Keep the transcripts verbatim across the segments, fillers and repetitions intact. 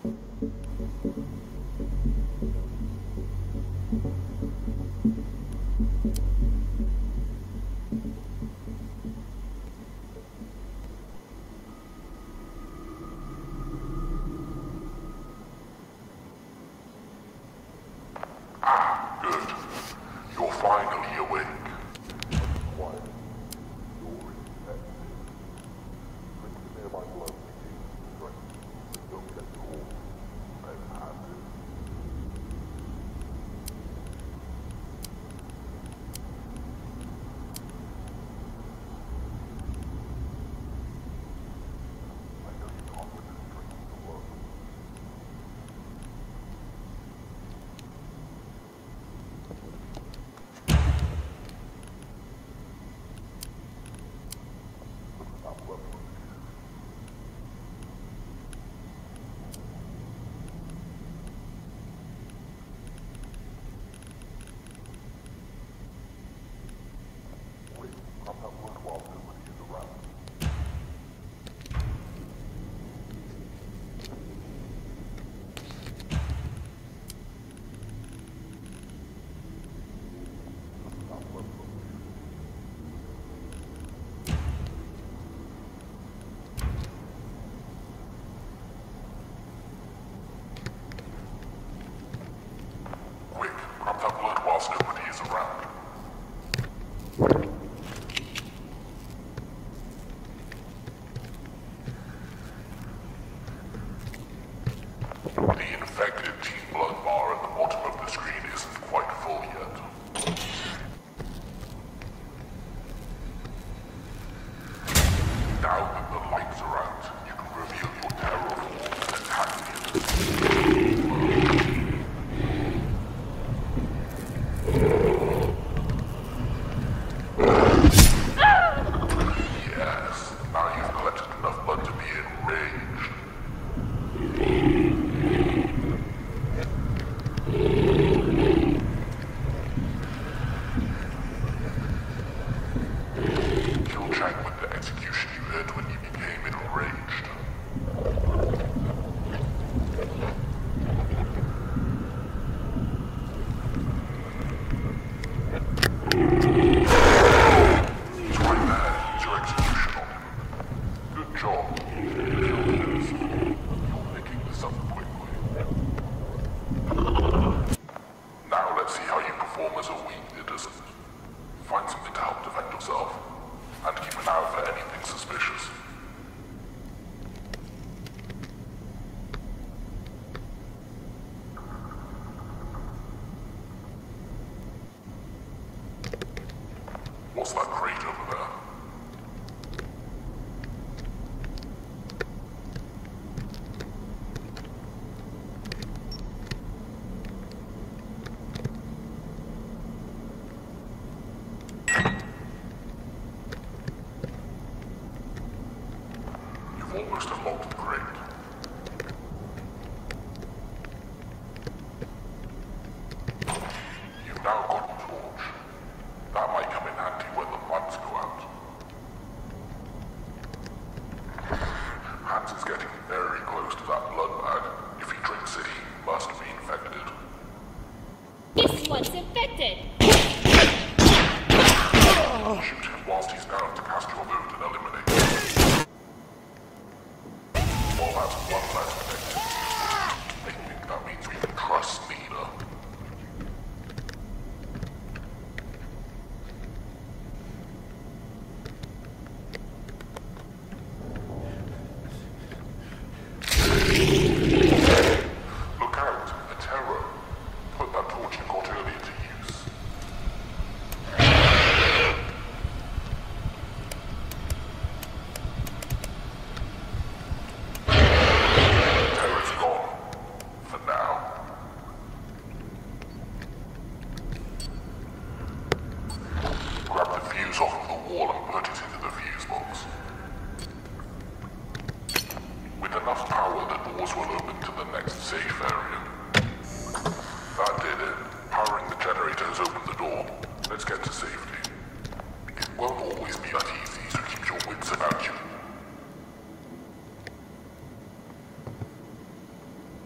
What's that crate over there? You've almost unlocked the crate. You've now got a torch. That might come in handy when the lights go out. Hans is getting very close to that blood bag. If he drinks it, he must be infected. This one's infected! Shoot him whilst he's down to cast your move and eliminate him. Well, that's one less infected. I think that means we can trust Nina. Look out, a terror. Put that torch you got earlier to use. Terror's gone. For now. Grab the fuse off of the wall and put it into the fuse box. With enough power, the doors will open to the next safe area. That did it. Powering the generators opened the door. Let's get to safety. It won't always be that easy, so keep your wits about you.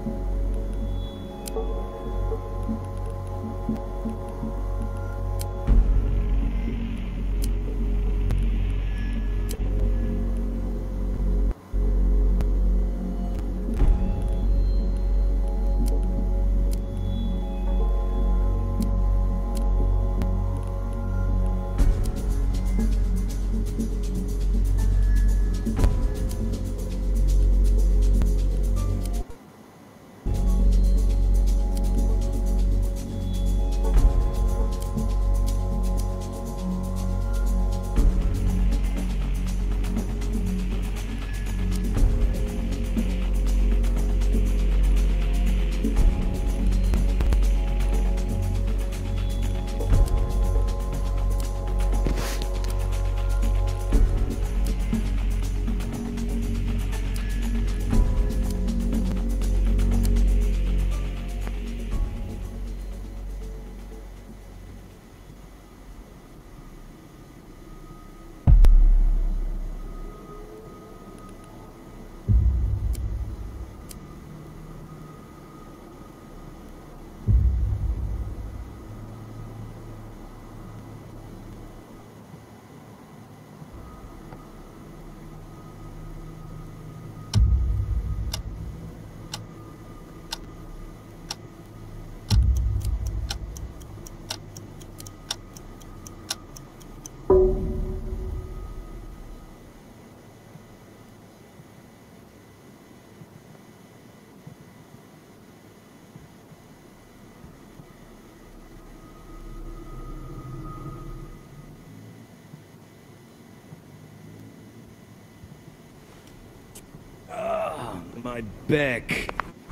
My back.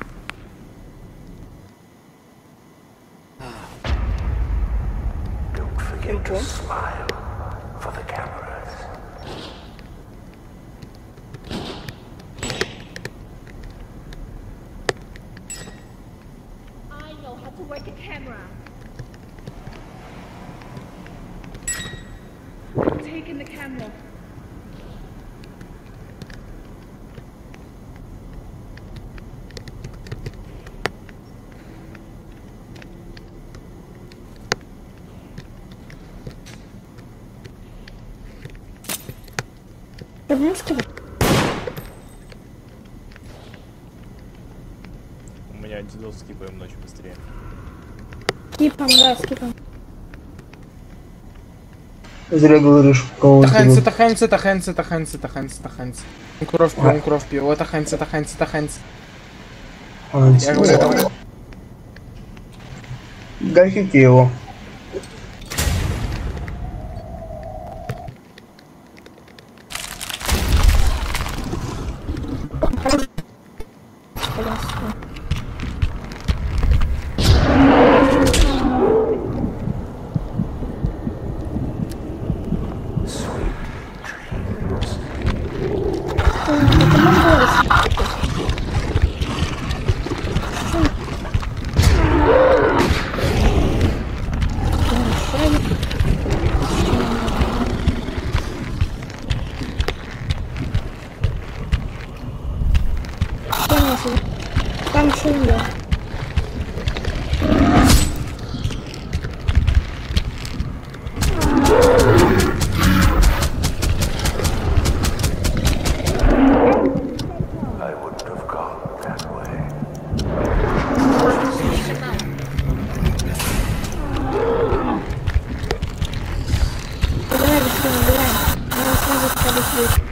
Don't forget to smile for the cameras. I know how to work a camera. Taking the camera. У меня антидот, скипаем ночью быстрее. Скипом, да, скипом. Зря говоришь, кого Таханцы, таханцы, таханцы, таханцы, таханцы, таханцы. Он кровь пил, он кровь пил. О, таханцы, таханцы, таханцы. Я говорю, гасите его. Там шум, да. I wouldn't have gone that way. Давай, быстрее, убираем. Надо сразу подошли.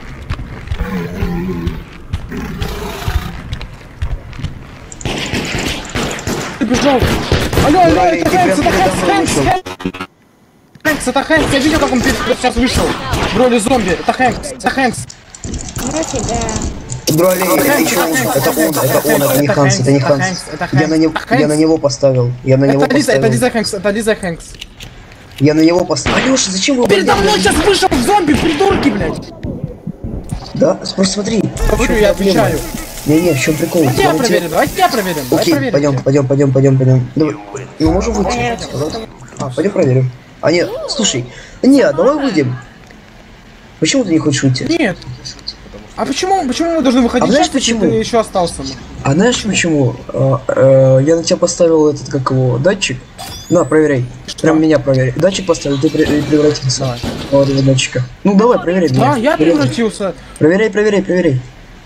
ты бежал. Алло, алло, это Хэнкс, это Хэнкс, Хэнкс, Хэнкс. Хэнкс, это Хэнкс, я видел, как он сейчас вышел. В роли зомби, это Хэнкс, это Хэнкс. Короче, да. Брали, это еще он, это он, это он, это не Ханс, это не Ханс. Я на него, я на него поставил, я на него Это Лиза, это поставил. Лиза Хэнкс, это Лиза Хэнкс. Я на него поставил. Алёша, зачем вы Передо убрали? мной сейчас вышел зомби, придурки, блядь. Да, просто смотри. Говорю, я отвечаю. Не-не, в чем прикол? Давайте я проверю, давайте я проверю. Давай Окей, проверим. пойдем, пойдем, пойдем, пойдем, пойдем. Давай. Мы можем выйти? Пожалуйста. А, пойдем проверим. А нет, слушай, нет, давай выйдем. Почему ты не хочешь выйти? Нет. А почему, почему мы должны выходить А знаешь сейчас, если почему? ты еще остался? А знаешь почему? А, э, я на тебя поставил этот, как его, датчик. На, проверяй. Что? Прям меня проверяй. Датчик поставил, ты при- превратился. Давай. Вот этого датчика. Ну давай, проверяй меня. А, я Проверяй. превратился. Проверяй, проверяй, проверяй.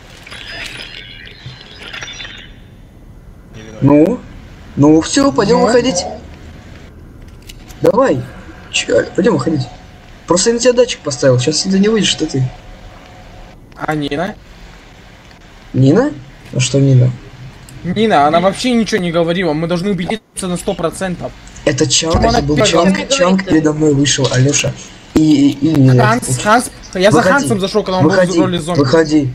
Ну? Ну все, пойдем Ну? выходить. Давай. Че, пойдем выходить. Просто я на тебя датчик поставил. Сейчас ты не выйдешь, что ты. А Нина? Нина? А что Нина? Нина, она вообще ничего не говорила. Мы должны убедиться на сто процентов. Это Чанг, Почему она это был первая? Чанг, Не Чанг говорит. передо мной вышел, Алёша. И, и, и Нина. Ханс, Ханс. Я за Выходи. Хансом зашел, когда он Выходи, был в роли зомби. выходи.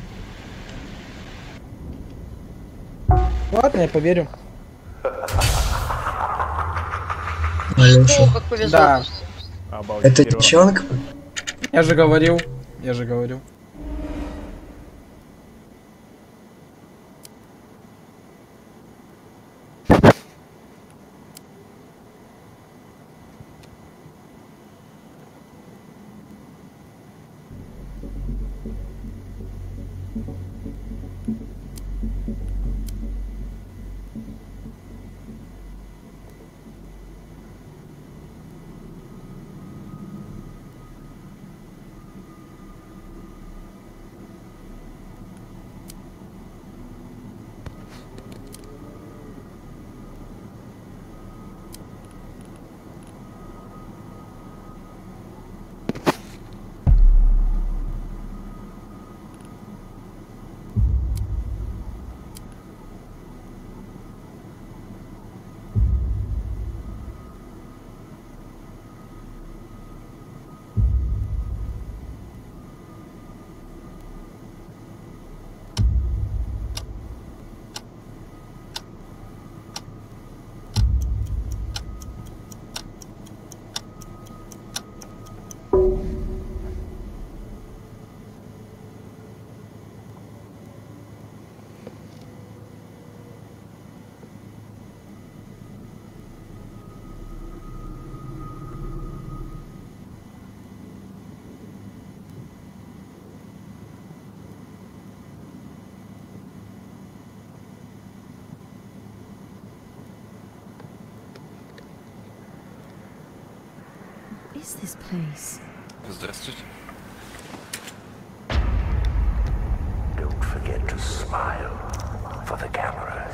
Ладно, я поверю. Алёша. О, как повезло. Да. Обалдеть. Это перевод. Чанг? Я же говорил. Я же говорил. Is this place? Здравствуйте. Don't forget to smile for the cameras.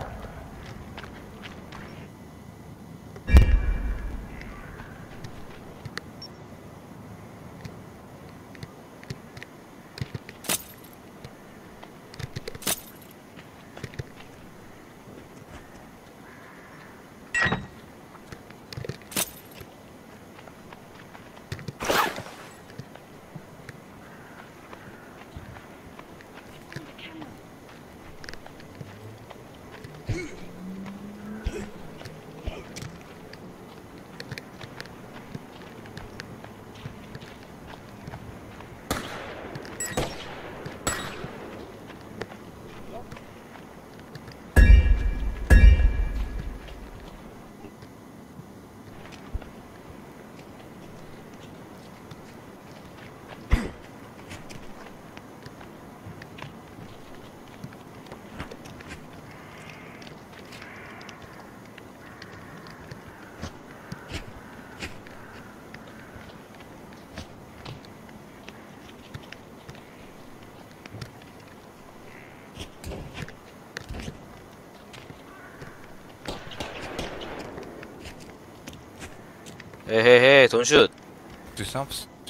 Hey, hey, hey, don't shoot. Ты сам?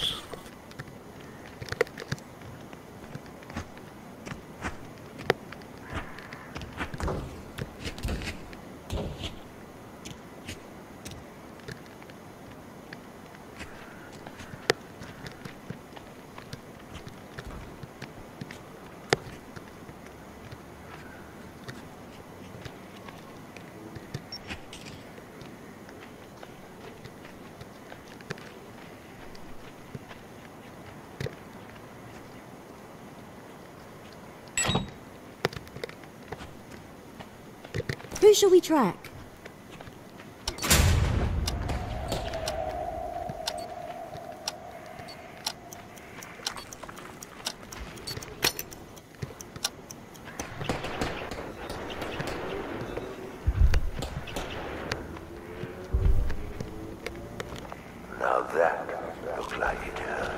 Who shall we track? Now that looks like it hurt.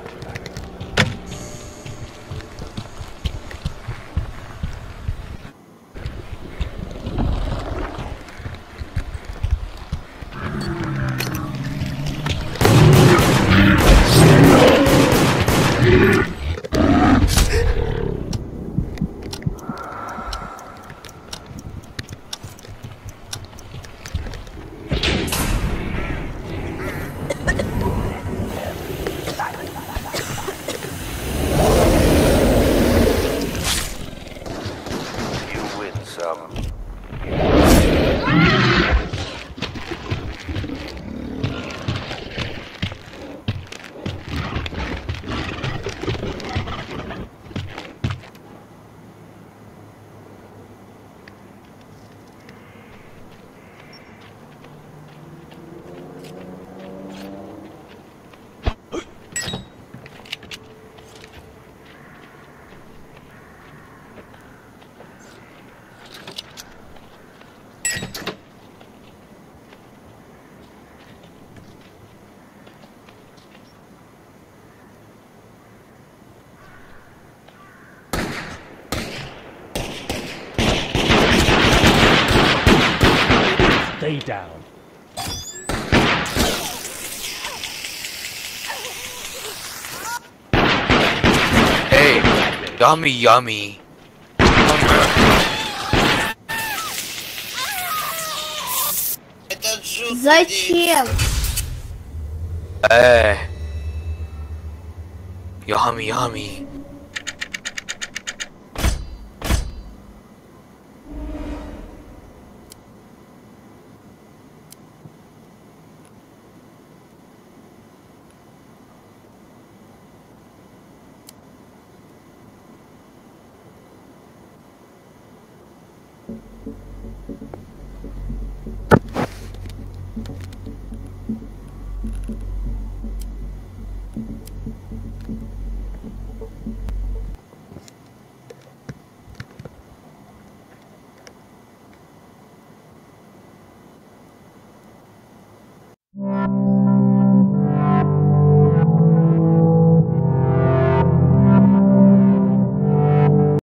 Stay down. Hey, yummy, yummy. Зачем? Эй, yummy, yummy.